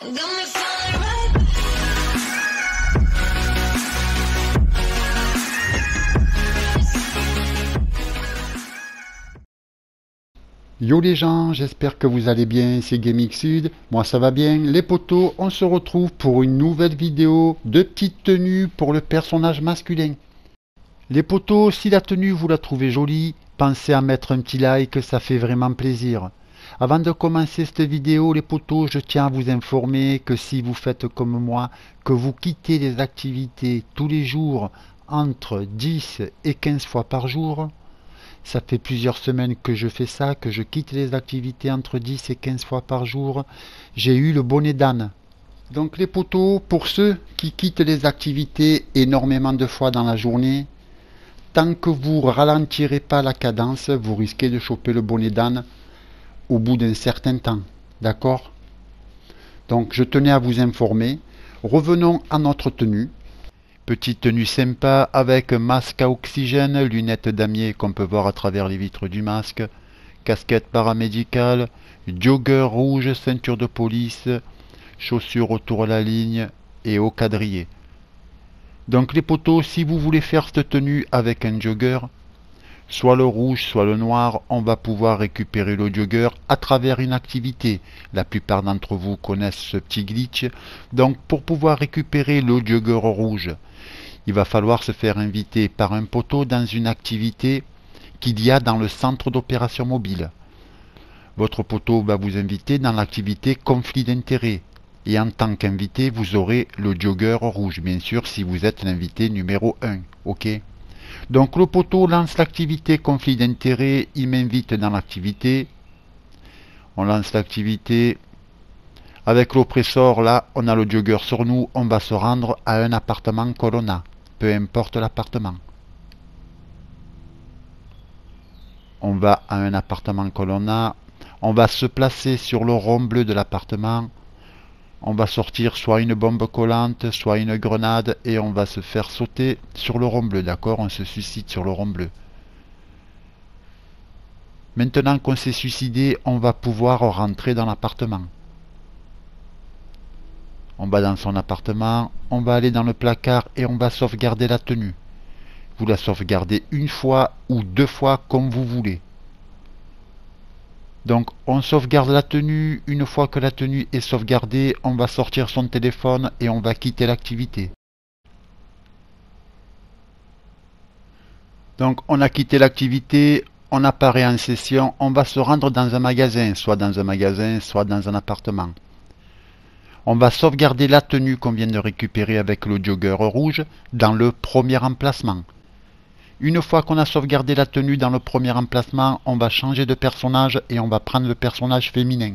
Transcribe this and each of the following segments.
Yo les gens, j'espère que vous allez bien, c'est Gaming Sud, moi ça va bien. Les potos, on se retrouve pour une nouvelle vidéo de petites tenues pour le personnage masculin. Les potos, si la tenue vous la trouvez jolie, pensez à mettre un petit like, ça fait vraiment plaisir. Avant de commencer cette vidéo, les potos, je tiens à vous informer que si vous faites comme moi, que vous quittez les activités tous les jours entre 10 et 15 fois par jour, ça fait plusieurs semaines que je fais ça, que je quitte les activités entre 10 et 15 fois par jour. J'ai eu le bonnet d'âne. Donc les potos, pour ceux qui quittent les activités énormément de fois dans la journée, tant que vous ralentirez pas la cadence, vous risquez de choper le bonnet d'âne au bout d'un certain temps. D'accord? Donc je tenais à vous informer. Revenons à notre tenue. Petite tenue sympa avec masque à oxygène, lunettes damier qu'on peut voir à travers les vitres du masque, casquette paramédicale, jogger rouge, ceinture de police, chaussures autour de la ligne et au quadrillé. Donc les potos, si vous voulez faire cette tenue avec un jogger, soit le rouge, soit le noir, on va pouvoir récupérer le jogger à travers une activité. La plupart d'entre vous connaissent ce petit glitch. Donc pour pouvoir récupérer le jogger rouge, il va falloir se faire inviter par un poteau dans une activité qu'il y a dans le centre d'opération mobile. Votre poteau va vous inviter dans l'activité conflit d'intérêts. Et en tant qu'invité, vous aurez le jogger rouge, bien sûr, si vous êtes l'invité numéro 1. Ok? Donc le poteau lance l'activité conflit d'intérêts, il m'invite dans l'activité. On lance l'activité. Avec l'oppresseur, là, on a le jogger sur nous, on va se rendre à un appartement que l'on a. Peu importe l'appartement. On va à un appartement que l'on a. On va se placer sur le rond bleu de l'appartement. On va sortir soit une bombe collante, soit une grenade et on va se faire sauter sur le rond bleu, d'accord? On se suicide sur le rond bleu. Maintenant qu'on s'est suicidé, on va pouvoir rentrer dans l'appartement. On va dans son appartement, on va aller dans le placard et on va sauvegarder la tenue. Vous la sauvegardez une fois ou deux fois comme vous voulez. Donc on sauvegarde la tenue, une fois que la tenue est sauvegardée, on va sortir son téléphone et on va quitter l'activité. Donc on a quitté l'activité, on apparaît en session, on va se rendre dans un magasin, soit dans un appartement. On va sauvegarder la tenue qu'on vient de récupérer avec le jogger rouge dans le premier emplacement. Une fois qu'on a sauvegardé la tenue dans le premier emplacement, on va changer de personnage et on va prendre le personnage féminin.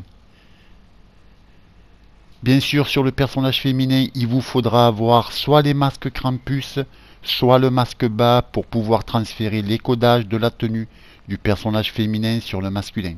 Bien sûr, sur le personnage féminin, il vous faudra avoir soit les masques Krampus, soit le masque bas pour pouvoir transférer les codages de la tenue du personnage féminin sur le masculin.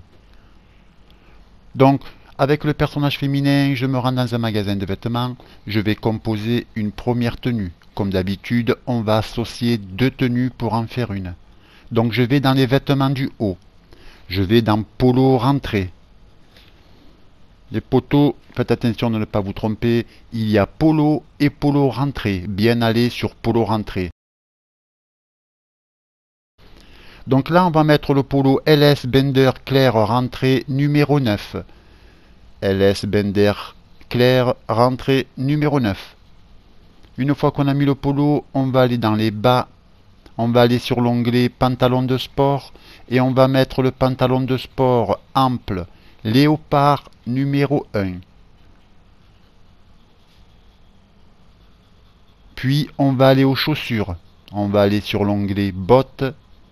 Donc, avec le personnage féminin, je me rends dans un magasin de vêtements, je vais composer une première tenue. Comme d'habitude, on va associer deux tenues pour en faire une. Donc je vais dans les vêtements du haut. Je vais dans polo rentrée. Les potos, faites attention de ne pas vous tromper, il y a polo et polo rentrée. Bien aller sur polo rentrée. Donc là, on va mettre le polo LS Bender Clair rentrée numéro 9. LS Bender Clair rentrée numéro 9. Une fois qu'on a mis le polo, on va aller dans les bas, on va aller sur l'onglet pantalon de sport et on va mettre le pantalon de sport ample léopard numéro 1. Puis on va aller aux chaussures, on va aller sur l'onglet bottes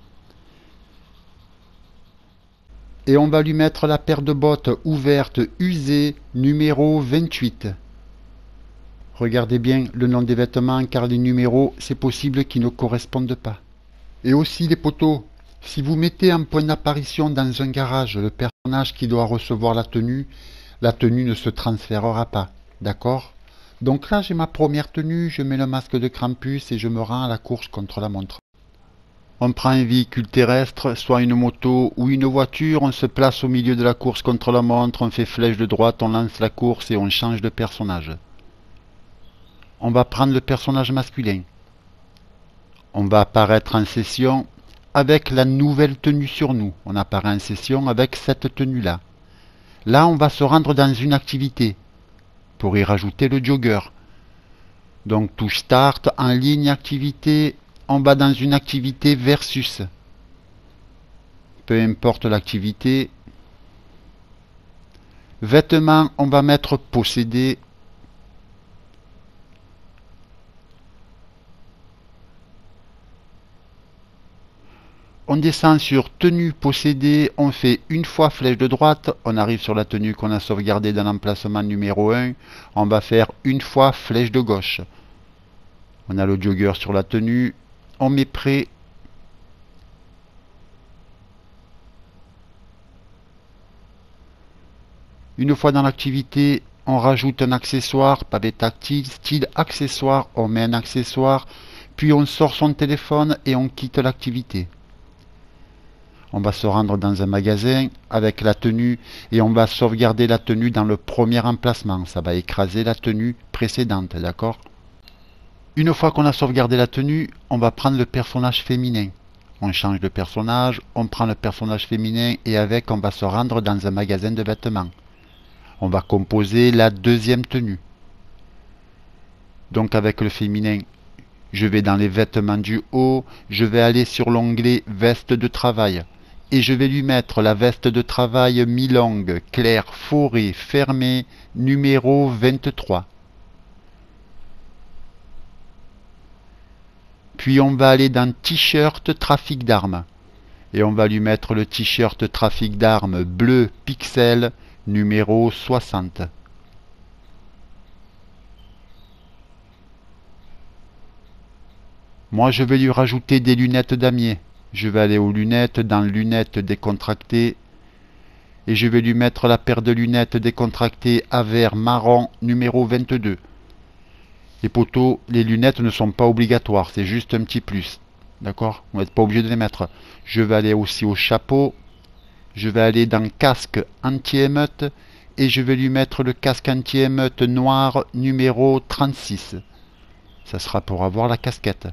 et on va lui mettre la paire de bottes ouverte usée numéro 28. Regardez bien le nom des vêtements car les numéros, c'est possible qu'ils ne correspondent pas. Et aussi les potos, si vous mettez en point d'apparition dans un garage le personnage qui doit recevoir la tenue ne se transférera pas. D'accord? Donc là j'ai ma première tenue, je mets le masque de Krampus et je me rends à la course contre la montre. On prend un véhicule terrestre, soit une moto ou une voiture, on se place au milieu de la course contre la montre, on fait flèche de droite, on lance la course et on change de personnage. On va prendre le personnage masculin. On va apparaître en session avec la nouvelle tenue sur nous. On apparaît en session avec cette tenue-là. Là, on va se rendre dans une activité pour y rajouter le jogger. Donc, touche Start, en ligne, activité. On va dans une activité versus. Peu importe l'activité. Vêtements, on va mettre posséder. On descend sur tenue possédée, on fait une fois flèche de droite, on arrive sur la tenue qu'on a sauvegardée dans l'emplacement numéro 1, on va faire une fois flèche de gauche. On a le jogger sur la tenue, on met prêt. Une fois dans l'activité, on rajoute un accessoire, pavé tactile, style accessoire, on met un accessoire, puis on sort son téléphone et on quitte l'activité. On va se rendre dans un magasin avec la tenue et on va sauvegarder la tenue dans le premier emplacement. Ça va écraser la tenue précédente, d'accord? Une fois qu'on a sauvegardé la tenue, on va prendre le personnage féminin. On change de personnage, on prend le personnage féminin et avec on va se rendre dans un magasin de vêtements. On va composer la deuxième tenue. Donc avec le féminin, je vais dans les vêtements du haut, je vais aller sur l'onglet veste de travail. Et je vais lui mettre la veste de travail mi-longue, claire, forêt, fermée, numéro 23. Puis on va aller dans t-shirt trafic d'armes. Et on va lui mettre le t-shirt trafic d'armes bleu pixel, numéro 60. Moi je vais lui rajouter des lunettes damier. Je vais aller aux lunettes, dans lunettes décontractées, et je vais lui mettre la paire de lunettes décontractées à verre marron numéro 22. Les poteaux, les lunettes ne sont pas obligatoires, c'est juste un petit plus. D'accord? Vous n'êtes pas obligé de les mettre. Je vais aller aussi au chapeau, je vais aller dans casque anti-émeute, et je vais lui mettre le casque anti-émeute noir numéro 36. Ça sera pour avoir la casquette.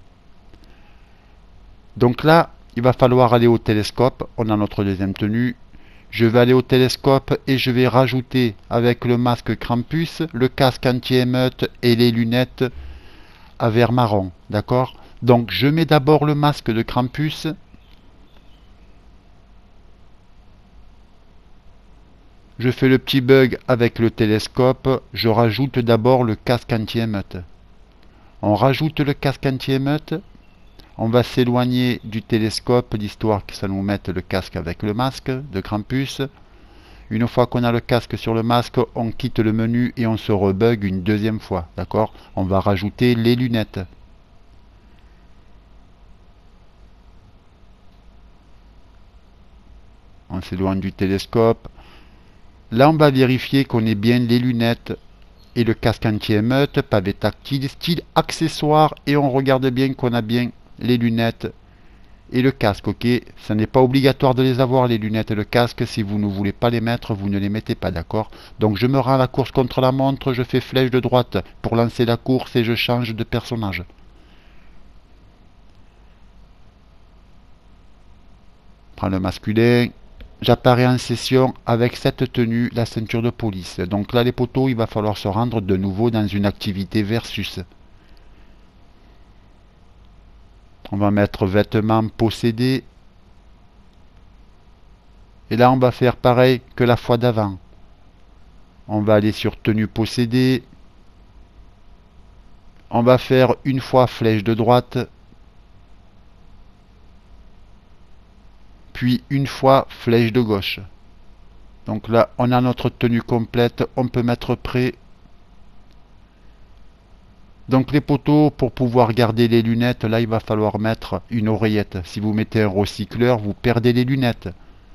Donc là, il va falloir aller au télescope, on a notre deuxième tenue. Je vais aller au télescope et je vais rajouter avec le masque Krampus, le casque anti-émeute et les lunettes à verre marron. D'accord? Donc je mets d'abord le masque de Krampus. Je fais le petit bug avec le télescope. Je rajoute d'abord le casque anti-émeute. On rajoute le casque anti-émeute. On va s'éloigner du télescope d'histoire que ça nous mette le casque avec le masque de Krampus. Une fois qu'on a le casque sur le masque, on quitte le menu et on se rebug une deuxième fois. D'accord? On va rajouter les lunettes. On s'éloigne du télescope. Là, on va vérifier qu'on ait bien les lunettes et le casque anti-émeute, pavé tactile, style accessoire, et on regarde bien qu'on a bien les lunettes et le casque, ok? Ça n'est pas obligatoire de les avoir, les lunettes et le casque. Si vous ne voulez pas les mettre, vous ne les mettez pas, d'accord? Donc je me rends à la course contre la montre, je fais flèche de droite pour lancer la course et je change de personnage. Je prends le masculin, j'apparais en session avec cette tenue, la ceinture de police. Donc là les poteaux, il va falloir se rendre de nouveau dans une activité versus. On va mettre vêtements possédés. Et là, on va faire pareil que la fois d'avant. On va aller sur tenue possédée. On va faire une fois flèche de droite. Puis une fois flèche de gauche. Donc là, on a notre tenue complète. On peut mettre prêt. Donc les poteaux, pour pouvoir garder les lunettes, là il va falloir mettre une oreillette. Si vous mettez un recycleur, vous perdez les lunettes.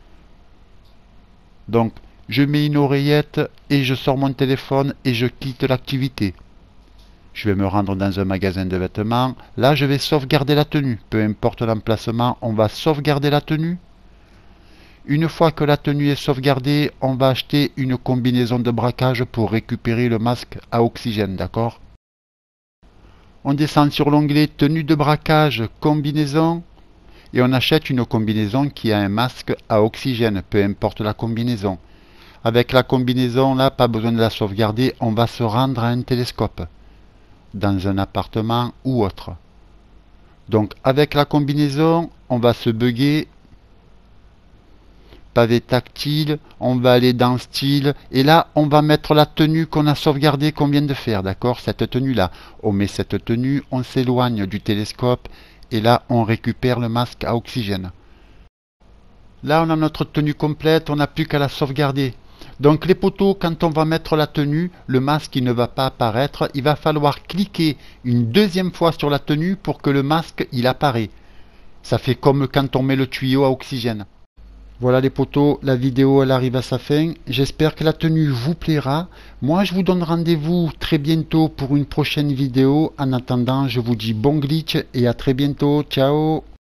Donc je mets une oreillette et je sors mon téléphone et je quitte l'activité. Je vais me rendre dans un magasin de vêtements. Là, je vais sauvegarder la tenue. Peu importe l'emplacement, on va sauvegarder la tenue. Une fois que la tenue est sauvegardée, on va acheter une combinaison de braquage pour récupérer le masque à oxygène, d'accord? On descend sur l'onglet tenue de braquage, combinaison, et on achète une combinaison qui a un masque à oxygène, peu importe la combinaison. Avec la combinaison, là, pas besoin de la sauvegarder, on va se rendre à un télescope, dans un appartement ou autre. Donc avec la combinaison, on va se bugger. Pavé tactile, on va aller dans style, et là on va mettre la tenue qu'on a sauvegardée, qu'on vient de faire, d'accord? Cette tenue là, on met cette tenue, on s'éloigne du télescope, et là on récupère le masque à oxygène. Là on a notre tenue complète, on n'a plus qu'à la sauvegarder. Donc les poteaux, quand on va mettre la tenue, le masque il ne va pas apparaître, il va falloir cliquer une deuxième fois sur la tenue pour que le masque il apparaît. Ça fait comme quand on met le tuyau à oxygène. Voilà les potos, la vidéo elle arrive à sa fin. J'espère que la tenue vous plaira. Moi je vous donne rendez-vous très bientôt pour une prochaine vidéo. En attendant, je vous dis bon glitch et à très bientôt. Ciao!